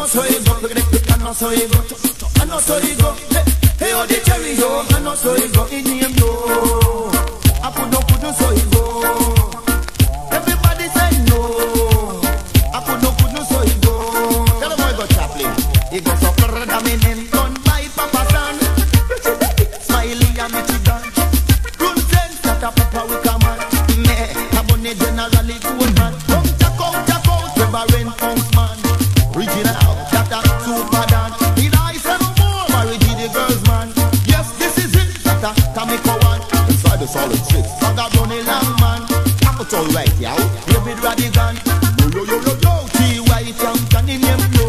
know so you go. I know so you go. I know so you go. Hey, oh the cherry yo, I know so you go. In him yo, I put no so you go. Everybody say no. I put no so you go. Tell them I got Chaplin. He got so further than me name done by Papa San. Smiley and Michigan. Run sense that a papa we come on. Me, I'm on the generally good man. Come check out, Reverend Punks man. Original, that a super dan. Did I say no more? Married the girls man. Yes, this is it. That a Tamiko one. Inside the solid six. Saga Brownie Lang man. Capital right, yo. David Radigan. Yo. T.Y. Champion in him yo.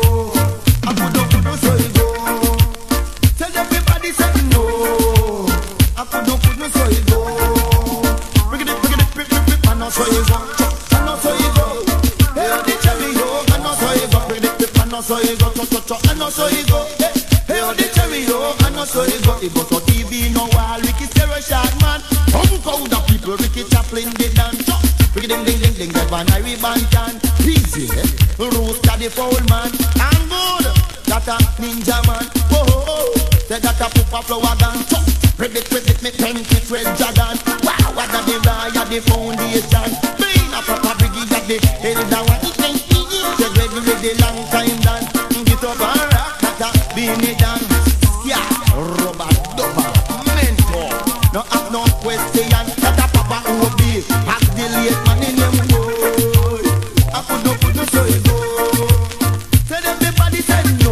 I put no so you go. Tell everybody say no. I put no so you go. Bring it, I know so you go. I know so you go. Hey, oh the cherry yo. I know so you go. Bring it, I know so you go. I know so you go. Hey, oh the cherry yo. I know so you go. It goes to TV no while Ricky Stereo shot man. How could the people Ricky Chaplin did dance? Bring it, ding, that one I rebantan. Easy, Rooster the foul man. And good, that a ninja man. Oh, say that a pupa flower gun. Bring it, me penty red dragon. Wow, what a the raya the foundation. Being a proper brigade at the elder one. Say ready long time done. Get up and rock, that a beanie dance. Yeah, rubber, double, mentor. No have no question. That a papa who will be. Act the late man in him boy. I put no so you go. Tell everybody say no.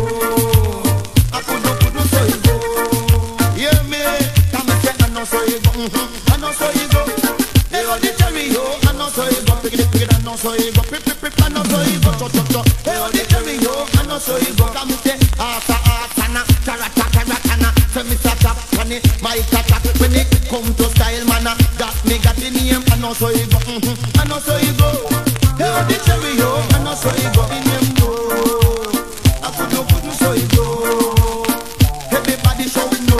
I put no so you go. Hear me? Come and say I know so you go. I know so you go. Hey, oh the cherry yo. I know so you go. Pick it, I know so you go. Pip, I know so you go. Hey, oh the cherry yo. I know so you go. Come and say Asana, Karatana. Say me start up on it, my attack. When it come to style man, that me got the name. I know so you go. I know so you go. Hey, oh the cherry yo. I know so you go. In him go. I put no so you go. Everybody show no.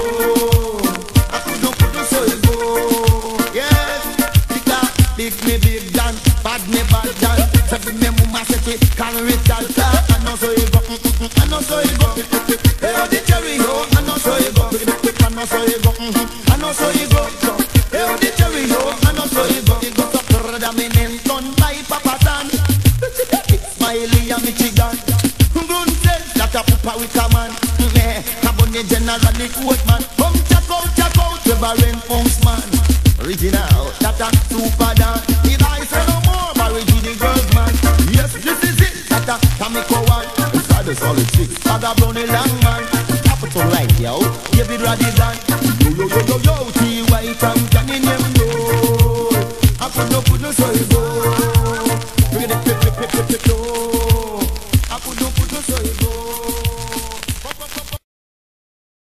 I put no so you go. Yes, big me big dan, bad me bad dan. Say me mama say it, can reach that. I know so you go. I know so you go. Hey, oh the cherry yo. I know so you go. I know so you go. I know so you go. Hey, oh the cherry yo. I know so you go. It goes up further than me name done by Papa San. Smiley and Michigan. Gun says that a pupa we come on. I'm on the generally good man. Come check out, Reverend Punks man. Original, that a super dan. Did I say no more? Married the girls man. Yes, this is it. That a Tamiko one. Inside the solid six. Saga Brownie Lang man. Capital right, yo. David Radigan. Yo. T.Y. Champion in him yo. I put no so you go. Bring it,